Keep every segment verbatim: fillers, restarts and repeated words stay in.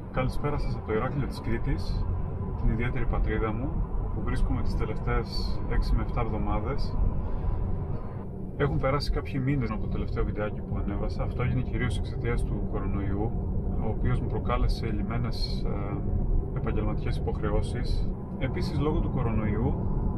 Καλησπέρα σας από το Ηράκλειο της Κρήτης, την ιδιαίτερη πατρίδα μου, που βρίσκομαι τις τελευταίες έξι με επτά εβδομάδες. Έχουν περάσει κάποιοι μήνες από το τελευταίο βιντεάκι που ανέβασα. Αυτό έγινε κυρίως εξαιτίας του κορονοϊού, ο οποίος μου προκάλεσε λυμμένες ε, επαγγελματικές υποχρεώσεις. Επίσης, λόγω του κορονοϊού,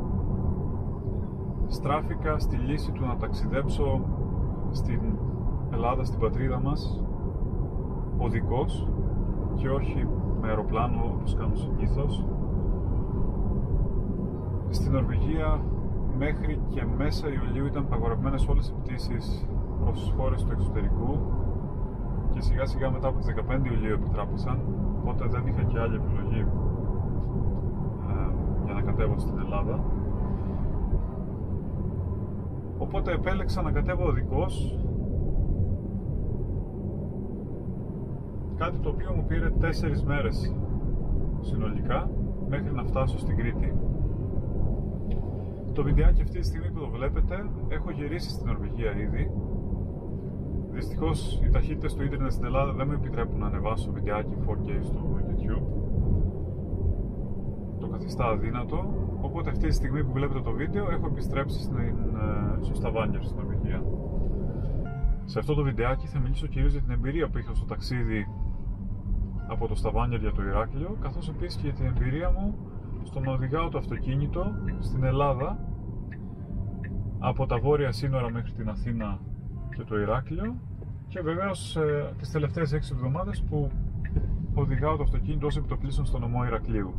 στράφηκα στη λύση του να ταξιδέψω στην Ελλάδα, στην πατρίδα μας, οδικός και όχι με αεροπλάνο όπως κάνω συνήθως. Στην Νορβηγία μέχρι και μέσα Ιουλίου ήταν παγορευμένες όλες οι πτήσεις προς χώρες του εξωτερικού και σιγά σιγά μετά από τις δεκαπέντε Ιουλίου επιτράπησαν, οπότε δεν είχα και άλλη επιλογή ε, για να κατέβω στην Ελλάδα. Οπότε επέλεξα να κατέβω οδικός, κάτι το οποίο μου πήρε τέσσερις μέρες συνολικά μέχρι να φτάσω στην Κρήτη. Το βιντεάκι αυτή τη στιγμή που το βλέπετε έχω γυρίσει στην Νορβηγία ήδη. Δυστυχώς οι ταχύτητες του ίντερνετ στην Ελλάδα δεν μου επιτρέπουν να ανεβάσω βιντεάκι φορ κέι στο YouTube. Το καθιστά αδύνατο, οπότε αυτή τη στιγμή που βλέπετε το βίντεο έχω επιστρέψει στην, στο Stavanger στην Νορβηγία. Σε αυτό το βιντεάκι θα μιλήσω κυρίως για την εμπειρία που είχα στο ταξίδι από το Stavanger για το Ηράκλειο, καθώς επίσης και για την εμπειρία μου στο να οδηγάω το αυτοκίνητο στην Ελλάδα από τα βόρεια σύνορα μέχρι την Αθήνα και το Ηράκλειο, και βεβαίως ε, τις τελευταίες έξι εβδομάδες που οδηγάω το αυτοκίνητο ως επιτοπλίστων στο νομό Ηρακλείου.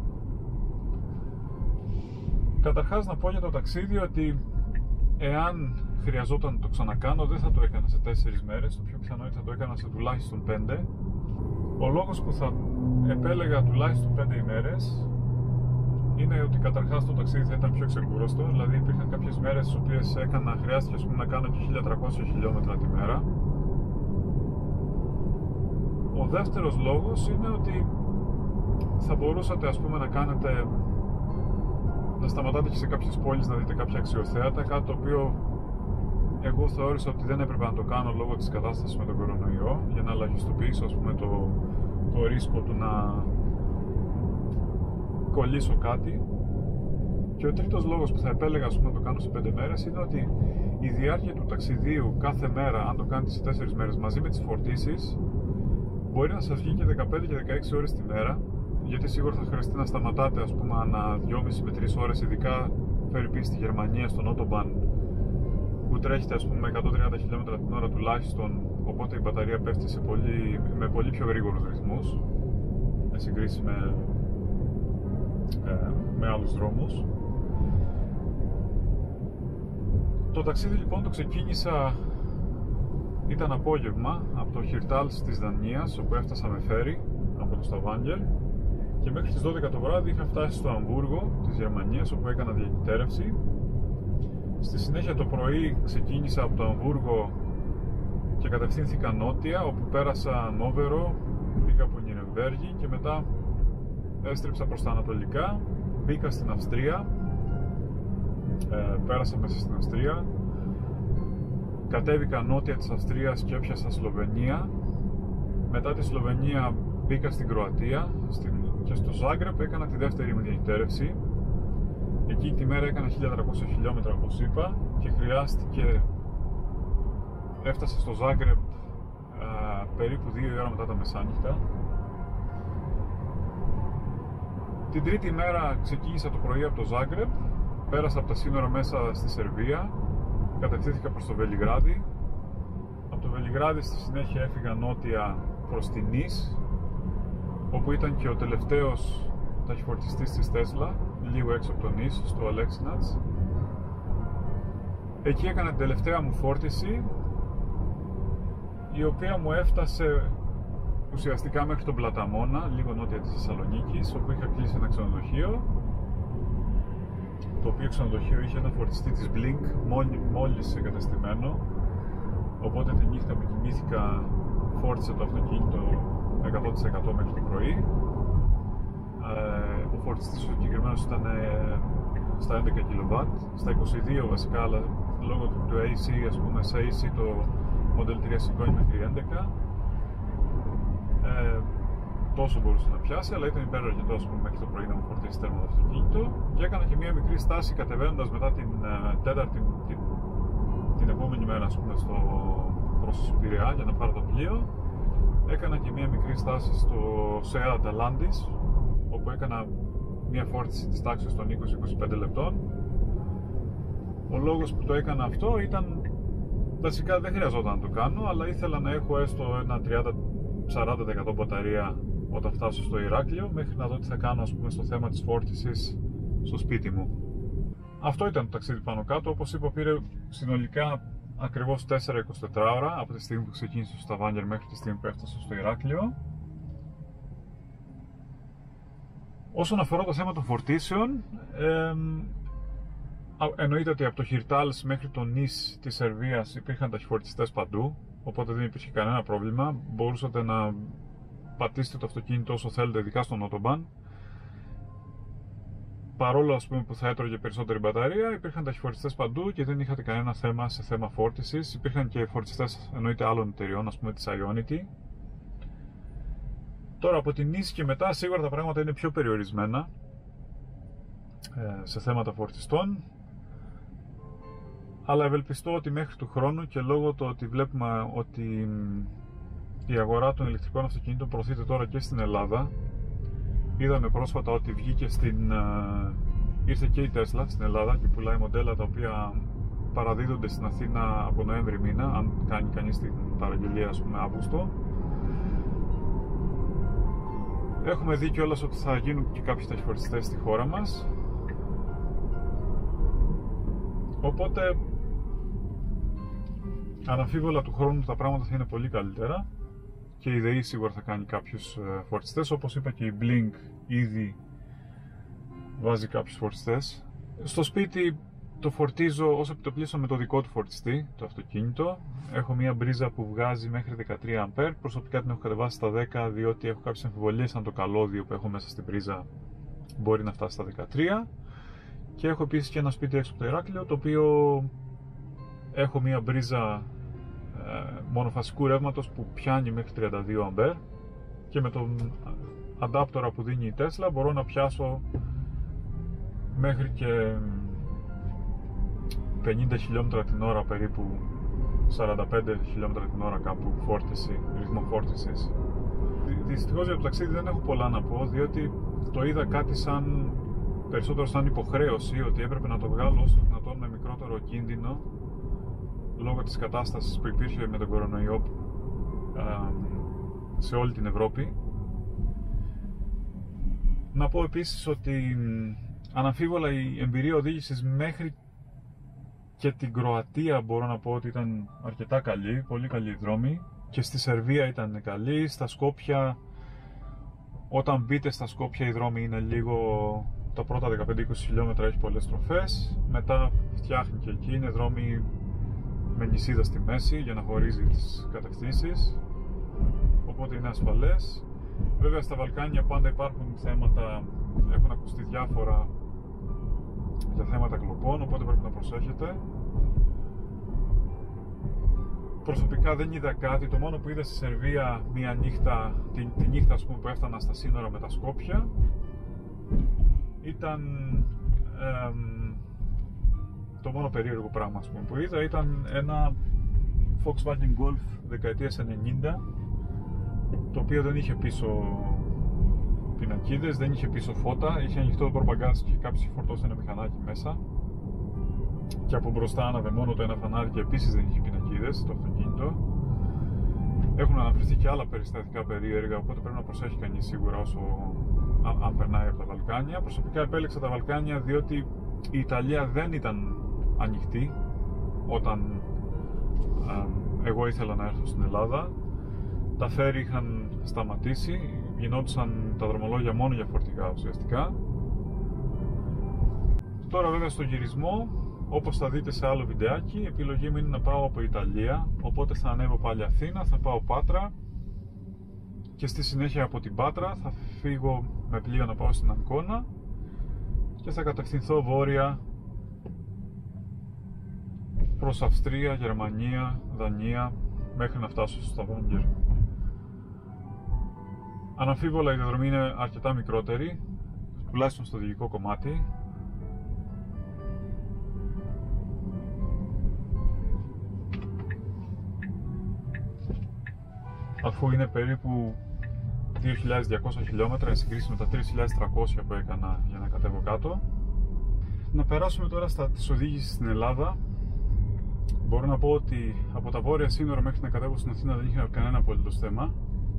Καταρχάς να πω για το ταξίδι ότι εάν χρειαζόταν να το ξανακάνω δεν θα το έκανα σε τέσσερις μέρες, το πιο πιθανό είναι θα το έκανα σε τουλάχιστον πέντε. Ο λόγος που θα επέλεγα τουλάχιστον πέντε ημέρες είναι ότι καταρχάς το ταξίδι θα ήταν πιο ξεκούραστο, δηλαδή υπήρχαν κάποιες μέρες στις οποίες έκανα, χρειάστηκε ας πούμε, να κάνω και χίλια τριακόσια χιλιόμετρα τη μέρα. Ο δεύτερος λόγος είναι ότι θα μπορούσατε ας πούμε να κάνετε, να σταματάτε και σε κάποιες πόλεις να δείτε κάποια αξιοθέατα, κάτι το οποίο εγώ θεώρησα ότι δεν έπρεπε να το κάνω λόγω της κατάστασης με τον κορονοϊό, για να ελαχιστοποιήσω ας πούμε το, το ρίσκο του να κολλήσω κάτι. Και ο τρίτος λόγος που θα επέλεγα ας πούμε, να το κάνω σε πέντε μέρες είναι ότι η διάρκεια του ταξιδίου κάθε μέρα, αν το κάνετε σε τέσσερις μέρες μαζί με τις φορτίσεις, μπορεί να σας βγει και δεκαπέντε και δεκαέξι ώρες τη μέρα, γιατί σίγουρα θα χρειαστεί να σταματάτε ας πούμε ανά δυόμισι με τρεις ώρες, ειδικά φέρει στη Γερμανία στον Autobahn που τρέχετε ας πούμε με εκατόν τριάντα χιλιόμετρα την ώρα τουλάχιστον, οπότε η μπαταρία πέφτει σε πολύ, με πολύ πιο γρήγορους ρυθμούς σε συγκρίση με, ε, με άλλους δρόμους. Το ταξίδι λοιπόν το ξεκίνησα, ήταν απόγευμα από το Χιρτάλς της Δανίας, όπου έφτασα με φέρι από το Stavanger, και μέχρι τις δώδεκα το βράδυ είχα φτάσει στο Αμβούργο της Γερμανίας, όπου έκανα διακυτέρευση. Στη συνέχεια το πρωί ξεκίνησα από το Αμβούργο και κατευθύνθηκα νότια, όπου πέρασα Νόβερο, πήγα από Νιρεμβέργη και μετά έστριψα προς τα ανατολικά, μπήκα στην Αυστρία, ε, πέρασα μέσα στην Αυστρία, κατέβηκα νότια της Αυστρίας και έπιασα Σλοβενία. Μετά τη Σλοβενία μπήκα στην Κροατία, στην... και στο Ζάγκρεπ έκανα τη δεύτερη μου διακυτέρευση. Εκεί τη μέρα έκανα χίλια τριακόσια χιλιόμετρα όπως είπα και χρειάστηκε, έφτασα στο Ζάγκρεπ α, περίπου δύο ώρα μετά τα μεσάνυχτα. Την τρίτη μέρα ξεκίνησα το πρωί από το Ζάγκρεπ, πέρασα από τα σύνορα μέσα στη Σερβία, κατευθύνθηκα προς το Βελιγράδι. Από το Βελιγράδι στη συνέχεια έφυγα νότια προς την Νις, όπου ήταν και ο τελευταίος ταχυφορτιστής της Τέσλα, λίγο έξω από το Νις, στο Αλέξινατς. Εκεί έκανα την τελευταία μου φόρτιση, η οποία μου έφτασε ουσιαστικά μέχρι τον Πλαταμόνα, λίγο νότια της Θεσσαλονίκης, όπου είχα κλείσει ένα ξενοδοχείο, το οποίο ξενοδοχείο είχε ένα φορτιστή της Blink μόλις εγκατεστημένο, οπότε τη νύχτα που κοιμήθηκα φόρτισε το αυτοκίνητο εκατό τοις εκατό μέχρι το πρωί. Ο φορτιστής ο συγκεκριμένος ήταν στα έντεκα κιλοβάτ, στα είκοσι δύο βασικά, αλλά λόγω του έι σι, ας πούμε, σε έι σι το Model τρία σηκώνει μέχρι έντεκα. Ε, τόσο μπορούσε να πιάσει, αλλά ήταν υπεραρκετό μέχρι το πρωί να μου φορτίσει τέρμα το αυτοκίνητο. Και έκανα και μία μικρή στάση κατεβαίνοντας μετά την uh, τέταρτη, την, την επόμενη μέρα, ας πούμε, στο, προς Πειραιά για να πάρω το πλοίο. Έκανα και μία μικρή στάση στο ΣΕΑ Αταλάντης, όπου έκανα μία φόρτιση της τάξης των είκοσι με είκοσι πέντε λεπτών. Ο λόγος που το έκανα αυτό ήταν, βασικά δεν χρειαζόταν να το κάνω, αλλά ήθελα να έχω έστω ένα τριάντα με σαράντα τοις εκατό μπαταρία όταν φτάσω στο Ηράκλειο, μέχρι να δω τι θα κάνω, ας πούμε, στο θέμα της φόρτισης στο σπίτι μου. Αυτό ήταν το ταξίδι πάνω κάτω. Όπως είπα, πήρε συνολικά ακριβώς τέσσερα με είκοσι τέσσερις ώρα από τη στιγμή που ξεκίνησε στο Stavanger μέχρι τη στιγμή που έφτασα στο Ηράκλειο. Όσον αφορά το θέμα των φορτίσεων, ε, εννοείται ότι από το Χιρτάλς μέχρι το Νις της Σερβίας υπήρχαν ταχυφορτιστές παντού, οπότε δεν υπήρχε κανένα πρόβλημα. Μπορούσατε να πατήσετε το αυτοκίνητο όσο θέλετε, ειδικά στον Autobahn. Παρόλο, ας πούμε, που θα έτρωγε περισσότερη μπαταρία, υπήρχαν ταχυφορτιστές παντού και δεν είχατε κανένα θέμα σε θέμα φόρτισης. Υπήρχαν και φορτιστές, εννοείται, άλλων εταιριών, ας πούμε της Ionity. Τώρα από την Νις και μετά σίγουρα τα πράγματα είναι πιο περιορισμένα ε, σε θέματα φορτιστών, αλλά ευελπιστώ ότι μέχρι του χρόνου, και λόγω του ότι βλέπουμε ότι η αγορά των ηλεκτρικών αυτοκινήτων προωθείται τώρα και στην Ελλάδα. Είδαμε πρόσφατα ότι βγήκε στην, ε, ήρθε και η Tesla στην Ελλάδα και πουλάει μοντέλα τα οποία παραδίδονται στην Αθήνα από Νοέμβρη μήνα, αν κάνει κανείς την παραγγελία, ας πούμε, Αύγουστο. Έχουμε δει κιόλας ότι θα γίνουν και κάποιοι ταχυφορτιστές στη χώρα μας. Οπότε αναμφίβολα του χρόνου τα πράγματα θα είναι πολύ καλύτερα και η ΔΕΗ σίγουρα θα κάνει κάποιους φορτιστές. Όπως είπα, και η Blink ήδη βάζει κάποιους φορτιστές. Στο σπίτι το φορτίζω ως επιτοπλίστων με το δικό του φορτιστή, το αυτοκίνητο. Έχω μία μπρίζα που βγάζει μέχρι δεκατρία αμπέρ. Προσωπικά την έχω κατεβάσει στα δέκα, διότι έχω κάποιες αμφιβολίες αν το καλώδιο που έχω μέσα στην πρίζα μπορεί να φτάσει στα δεκατρία. Και έχω επίσης και ένα σπίτι έξω από το Ηράκλειο, το οποίο έχω μία μπρίζα ε, μονοφασικού ρεύματος που πιάνει μέχρι τριάντα δύο αμπέρ, και με τον αντάπτορα που δίνει η Tesla μπορώ να πιάσω μέχρι και πενήντα χιλιόμετρα την ώρα, περίπου σαράντα πέντε χιλιόμετρα την ώρα κάπου φόρτιση, ρυθμό φόρτισης. Δυστυχώς για το ταξίδι δεν έχω πολλά να πω, διότι το είδα κάτι σαν, περισσότερο σαν υποχρέωση, ότι έπρεπε να το βγάλω όσο δυνατόν με μικρότερο κίνδυνο, λόγω της κατάστασης που υπήρχε με τον κορονοϊό σε όλη την Ευρώπη. Να πω επίσης ότι αναμφίβολα η εμπειρία οδήγησης μέχρι και την Κροατία μπορώ να πω ότι ήταν αρκετά καλή, πολύ καλή δρόμη, και στη Σερβία ήταν καλή. Στα Σκόπια, όταν μπείτε στα Σκόπια, οι δρόμοι είναι λίγο, τα πρώτα δεκαπέντε με είκοσι χιλιόμετρα έχει πολλές στροφές, μετά φτιάχνει και εκεί, είναι δρόμοι με νησίδα στη μέση για να χωρίζει τις κατευθύνσεις, οπότε είναι ασφαλές. Βέβαια στα Βαλκάνια πάντα υπάρχουν θέματα, έχουν ακουστεί διάφορα για θέματα κλοπών, οπότε πρέπει να προσέχετε. Προσωπικά δεν είδα κάτι, το μόνο που είδα στη Σερβία μια νύχτα, τη, τη νύχτα, ας πούμε, που έφτανα στα σύνορα με τα Σκόπια, ήταν ε, το μόνο περίεργο πράγμα, ας πούμε, που είδα ήταν ένα Volkswagen Golf δεκαετίας ενενήντα, το οποίο δεν είχε πίσω πινακίδες, δεν είχε πίσω φώτα, είχε ανοιχτό το προπαγκάζ και κάποιος είχε φορτώσει ένα μηχανάκι μέσα, και από μπροστά άναβε μόνο το ένα φανάρι και επίσης δεν είχε πινακίδες το αυτοκίνητο. Έχουν αναφερθεί και άλλα περιστατικά περίεργα, οπότε πρέπει να προσέχει κανείς σίγουρα όσο αν, αν περνάει από τα Βαλκάνια. Προσωπικά επέλεξα τα Βαλκάνια διότι η Ιταλία δεν ήταν ανοιχτή όταν α, εγώ ήθελα να έρθω στην Ελλάδα. Τα φέρι είχαν σταματήσει, γινόντουσαν τα δρομολόγια μόνο για φορτηγά ουσιαστικά. Τώρα βέβαια στο γυρισμό, όπως θα δείτε σε άλλο βιντεάκι, η επιλογή μου είναι να πάω από Ιταλία, οπότε θα ανέβω πάλι Αθήνα, θα πάω Πάτρα και στη συνέχεια από την Πάτρα θα φύγω με πλοίο να πάω στην Αγκώνα και θα κατευθυνθώ βόρεια προς Αυστρία, Γερμανία, Δανία, μέχρι να φτάσω στο Stavanger. Αναμφίβολα η διαδρομή είναι αρκετά μικρότερη, τουλάχιστον στο οδηγικό κομμάτι. Αφού είναι περίπου δύο χιλιάδες διακόσια χιλιόμετρα εν συγκρίση με τα τρεις χιλιάδες τριακόσια που έκανα για να κατέβω κάτω. Να περάσουμε τώρα στα της οδήγησης στην Ελλάδα. Μπορώ να πω ότι από τα βόρεια σύνορα μέχρι να κατέβω στην Αθήνα δεν είχα κανένα απολύτως θέμα.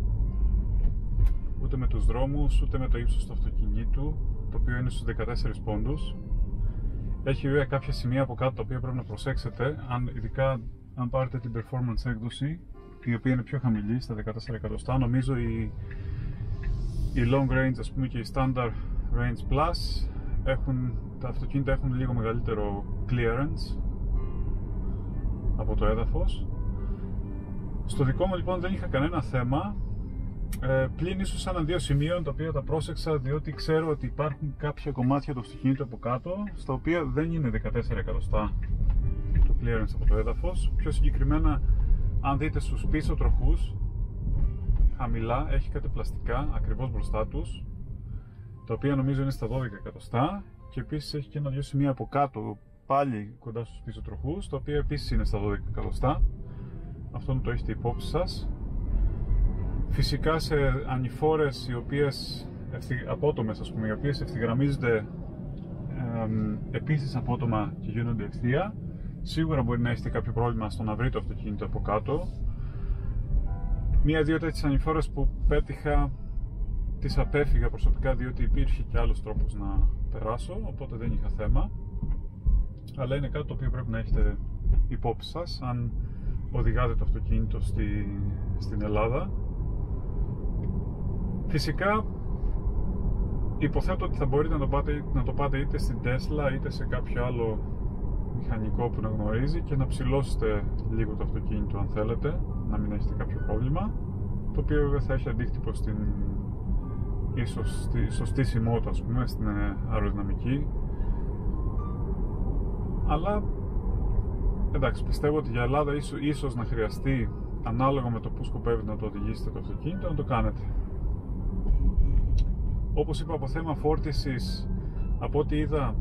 Ούτε με τους δρόμους, ούτε με το ύψος του αυτοκινήτου, το οποίο είναι στους δεκατέσσερις πόντους. Έχει βέβαια κάποια σημεία από κάτω τα οποία πρέπει να προσέξετε, αν, ειδικά αν πάρετε την performance έκδοση, η οποία είναι πιο χαμηλή, στα δεκατέσσερα εκατοστά. Νομίζω η, η long range, ας πούμε, και η standard range plus έχουν, τα αυτοκίνητα έχουν λίγο μεγαλύτερο clearance από το έδαφος. Στο δικό μου λοιπόν δεν είχα κανένα θέμα, ε, πλην ίσως έναν δύο σημείων τα οποία τα πρόσεξα, διότι ξέρω ότι υπάρχουν κάποια κομμάτια του αυτοκινήτου από κάτω στα οποία δεν είναι δεκατέσσερα εκατοστά το clearance από το έδαφος. Πιο συγκεκριμένα, αν δείτε στους πίσω τροχούς, χαμηλά έχει κάτι πλαστικά ακριβώς μπροστά τους, τα οποία νομίζω είναι στα δώδεκα εκατοστά, και επίσης έχει και ένα-δυο σημεία από κάτω πάλι κοντά στους πίσω τροχούς, τα οποία επίσης είναι στα δώδεκα εκατοστά. Αυτό να το έχετε υπόψη σας. Φυσικά σε ανηφόρες οι οποίες απότομες, ας πούμε, οι οποίες ευθυγραμμίζονται ε, επίσης απότομα και γίνονται ευθεία, σίγουρα μπορεί να έχετε κάποιο πρόβλημα στο να βρείτε το αυτοκίνητο από κάτω. Μία-δύο τέτοιες ανηφόρες που πέτυχα τις απέφυγα προσωπικά, διότι υπήρχε και άλλος τρόπος να περάσω, οπότε δεν είχα θέμα. Αλλά είναι κάτι το οποίο πρέπει να έχετε υπόψη σας αν οδηγάτε το αυτοκίνητο στη, στην Ελλάδα. Φυσικά υποθέτω ότι θα μπορείτε να το πάτε, να το πάτε είτε στην Tesla είτε σε κάποιο άλλο μηχανικό που να γνωρίζει και να ψηλώσετε λίγο το αυτοκίνητο αν θέλετε, να μην έχετε κάποιο πρόβλημα, το οποίο βέβαια θα έχει αντίκτυπο στην ίσως στη σωστή σημότητα, ας πούμε, στην αεροδυναμική. Αλλά εντάξει, πιστεύω ότι για Ελλάδα ίσως, ίσως να χρειαστεί, ανάλογα με το που σκοπεύετε να το οδηγήσετε το αυτοκίνητο, να το κάνετε. Όπως είπα, από θέμα φόρτισης, από ό,τι είδα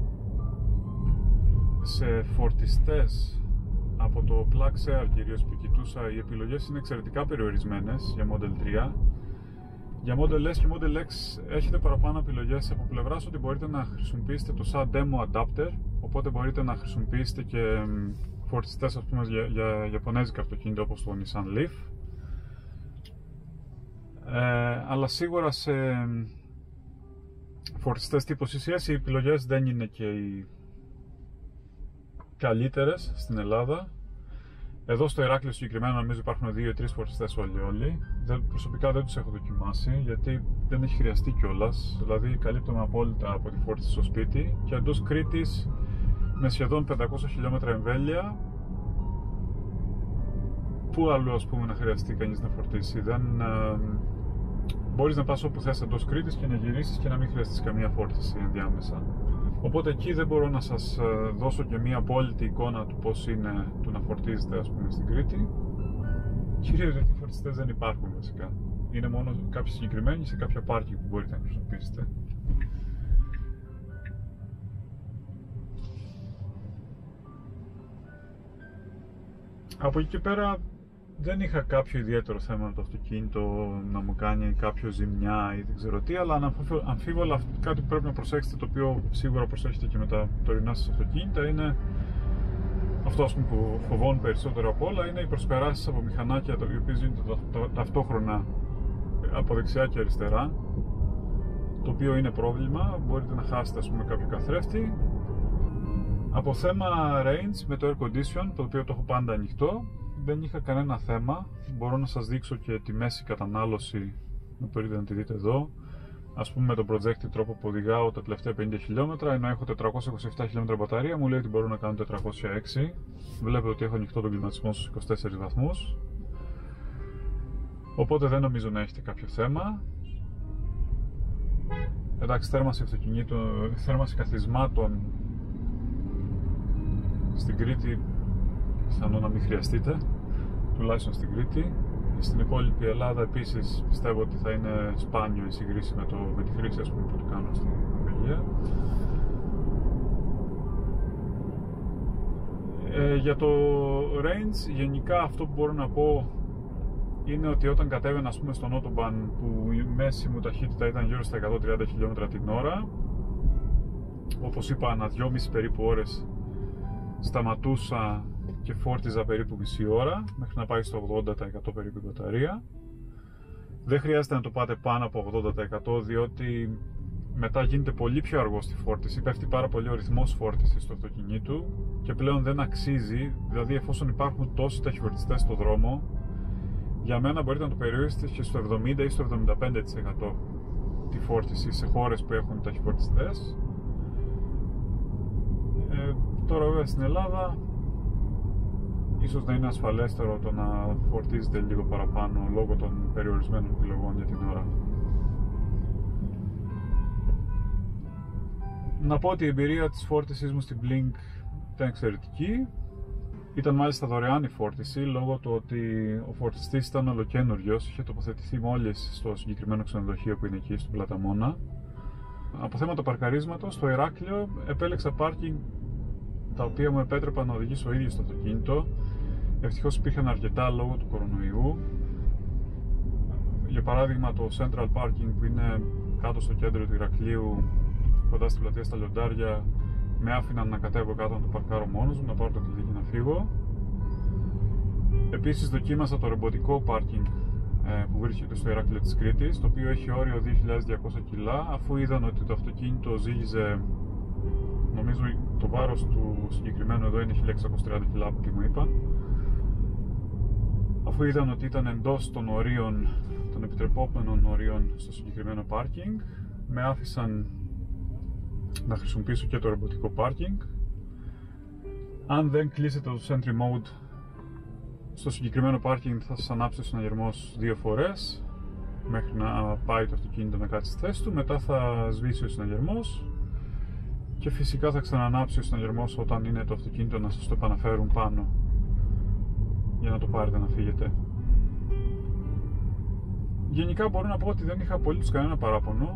σε φορτιστές από το PlugShare κυρίως που κοιτούσα, οι επιλογές είναι εξαιρετικά περιορισμένες για Model τρία. Για Model S και Model X έχετε παραπάνω επιλογές από πλευράς ότι μπορείτε να χρησιμοποιήσετε το σαν demo adapter, οπότε μπορείτε να χρησιμοποιήσετε και φορτιστές, ας πούμε, για, για ιαπωνέζικα αυτοκίνητα όπως το Nissan Leaf. Ε, αλλά σίγουρα σε φορτιστές τύπου σι σι ες οι επιλογές δεν είναι και οι καλύτερες στην Ελλάδα. Εδώ στο Ηράκλειο συγκεκριμένα νομίζω υπάρχουν δύο ή τρεις φορτιστές όλοι όλοι. Δεν, προσωπικά δεν τους έχω δοκιμάσει γιατί δεν έχει χρειαστεί κιόλας. Δηλαδή καλύπτομαι απόλυτα από τη φόρτιση στο σπίτι και εντός Κρήτης με σχεδόν πεντακόσια χιλιόμετρα εμβέλεια, πού αλλού, ας πούμε, να χρειαστεί κανείς να φορτίσει. Δεν, ε, μπορείς να πας όπου θες εντός Κρήτης και να γυρίσεις και να μην χρειαστείς καμία φόρτιση ενδιάμεσα. Οπότε εκεί δεν μπορώ να σας δώσω και μία απόλυτη εικόνα του πώς είναι το να φορτίζετε, ας πούμε, στην Κρήτη. Κυρίως γιατί οι φορτιστές δεν υπάρχουν βασικά. Είναι μόνο κάποιοι συγκεκριμένοι σε κάποια πάρκινγκ που μπορείτε να χρησιμοποιήσετε. Από εκεί και πέρα δεν είχα κάποιο ιδιαίτερο θέμα με το αυτοκίνητο να μου κάνει κάποιο ζημιά ή δεν ξέρω τι, αλλά αμφίβολα κάτι που πρέπει να προσέξετε, το οποίο σίγουρα προσέχετε και με τα τωρινά σας αυτοκίνητα, είναι αυτό, ας πούμε, που φοβώνει περισσότερο από όλα, είναι οι προσπεράσεις από μηχανάκια οι οποίες γίνονται ταυτόχρονα από δεξιά και αριστερά, το οποίο είναι πρόβλημα. Μπορείτε να χάσετε, ας πούμε, κάποιο καθρέφτη. Από θέμα range με το air condition, το οποίο το έχω πάντα ανοιχτό, δεν είχα κανένα θέμα. Μπορώ να σας δείξω και τη μέση κατανάλωση, μπορείτε να τη δείτε εδώ. Ας πούμε, με τον projected τρόπο που οδηγάω τα τελευταία πενήντα χιλιόμετρα, ενώ έχω τετρακόσια είκοσι επτά χιλιόμετρα μπαταρία, μου λέει ότι μπορώ να κάνω τετρακόσια έξι. Βλέπετε ότι έχω ανοιχτό τον κλιματισμό στους είκοσι τέσσερις βαθμούς. Οπότε δεν νομίζω να έχετε κάποιο θέμα. Εντάξει, θέρμανση αυτοκινήτου, θέρμανση καθισμάτων στην Κρήτη πιθανό να μην χρειαστείτε, τουλάχιστον στην Κρήτη. Στην υπόλοιπη Ελλάδα επίσης πιστεύω ότι θα είναι σπάνιο η σύγκριση με, το, με τη χρήση, ας πούμε, που το κάνω στην Βελγία. Ε, για το range, γενικά αυτό που μπορώ να πω είναι ότι όταν κατέβαινα, ας πούμε, στον Autobahn, που η μέση μου ταχύτητα ήταν γύρω στα εκατόν τριάντα χιλιόμετρα την ώρα, όπως είπα, ανά δυόμιση περίπου ώρες σταματούσα και φόρτιζα περίπου μισή ώρα μέχρι να πάει στο ογδόντα τοις εκατό περίπου η μπαταρία. Δεν χρειάζεται να το πάτε πάνω από ογδόντα τοις εκατό, διότι μετά γίνεται πολύ πιο αργό στη φόρτιση, πέφτει πάρα πολύ ο ρυθμός φόρτισης του αυτοκινήτου και πλέον δεν αξίζει. Δηλαδή, εφόσον υπάρχουν τόσοι ταχυφορτιστές στο δρόμο, για μένα μπορείτε να το περιορίσετε και στο εβδομήντα ή στο εβδομήντα πέντε τοις εκατό τη φόρτιση σε χώρες που έχουν ταχυφορτιστές. Ε, τώρα βέβαια στην Ελλάδα ίσως να είναι ασφαλέστερο το να φορτίζετε λίγο παραπάνω λόγω των περιορισμένων επιλογών για την ώρα. Να πω ότι η εμπειρία της φόρτισης μου στην Blink ήταν εξαιρετική. Ήταν μάλιστα δωρεάν η φόρτιση, λόγω του ότι ο φορτιστής ήταν ολοκαίνουργιος, είχε τοποθετηθεί μόλις στο συγκεκριμένο ξενοδοχείο που είναι εκεί στον Πλαταμόνα. Από θέματα παρκαρίσματος, στο Ηράκλειο επέλεξα πάρκινγκ τα οποία μου επέτρεπαν να οδηγήσω ο ίδιος το αυτοκίνητο. Ευτυχώς υπήρχαν αρκετά λόγω του κορονοϊού. Για παράδειγμα, το Central Parking που είναι κάτω στο κέντρο του Ηρακλείου, κοντά στην πλατεία στα Λιοντάρια, με άφηναν να κατέβω κάτω να το παρκάρω μόνος μου, να πάρω το κλειδί και να φύγω. Επίσης δοκίμασα το ρομποτικό πάρκινγκ ε, που βρίσκεται στο Ηράκλειο της Κρήτης, το οποίο έχει όριο δύο χιλιάδες διακόσια κιλά, αφού είδαν ότι το αυτοκίνητο ζύγιζε, νομίζω το βάρος του συγκεκριμένου εδώ είναι χίλια εξακόσια τριάντα κιλά από ό,τι μου είπα. Αφού είδαν ότι ήταν εντός των ορίων, των επιτρεπόμενων ορίων στο συγκεκριμένο πάρκινγκ, με άφησαν να χρησιμοποιήσω και το ρομποτικό πάρκινγκ. Αν δεν κλείσετε το Sentry Mode στο συγκεκριμένο πάρκινγκ, θα σας ανάψει ο συναγερμός δύο φορές μέχρι να πάει το αυτοκίνητο να κάτσει στη θέση του. Μετά θα σβήσει ο συναγερμός και φυσικά θα ξανανάψει ο συναγερμός όταν είναι το αυτοκίνητο να σας το επαναφέρουν πάνω για να το πάρετε να φύγετε. Γενικά μπορώ να πω ότι δεν είχα απολύτως κανένα παράπονο,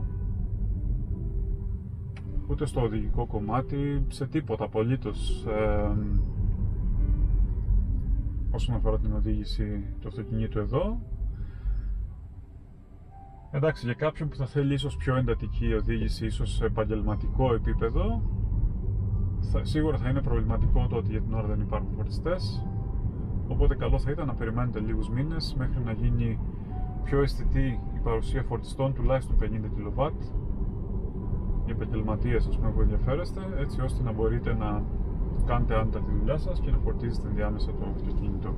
ούτε στο οδηγικό κομμάτι, σε τίποτα απολύτως, ε, όσον αφορά την οδήγηση του αυτοκινήτου εδώ. Εντάξει, για κάποιον που θα θέλει ίσως πιο εντατική οδήγηση, ίσως σε επαγγελματικό επίπεδο, θα, σίγουρα θα είναι προβληματικό το ότι για την ώρα δεν υπάρχουν φορτιστές, οπότε καλό θα ήταν να περιμένετε λίγους μήνες μέχρι να γίνει πιο αισθητή η παρουσία φορτιστών τουλάχιστον πενήντα κιλοβάτ, οι επαγγελματίες, ας πούμε, που ενδιαφέρεστε, έτσι ώστε να μπορείτε να κάνετε άνετα τη δουλειά σας και να φορτίζετε ενδιάμεσα το αυτοκίνητο.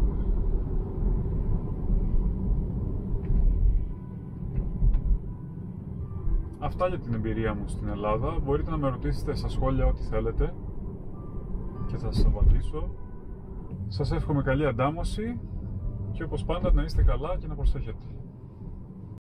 Αυτά για την εμπειρία μου στην Ελλάδα. Μπορείτε να με ρωτήσετε στα σχόλια ό,τι θέλετε και θα σας απαντήσω. Σας εύχομαι καλή αντάμωση και όπως πάντα να είστε καλά και να προσέχετε.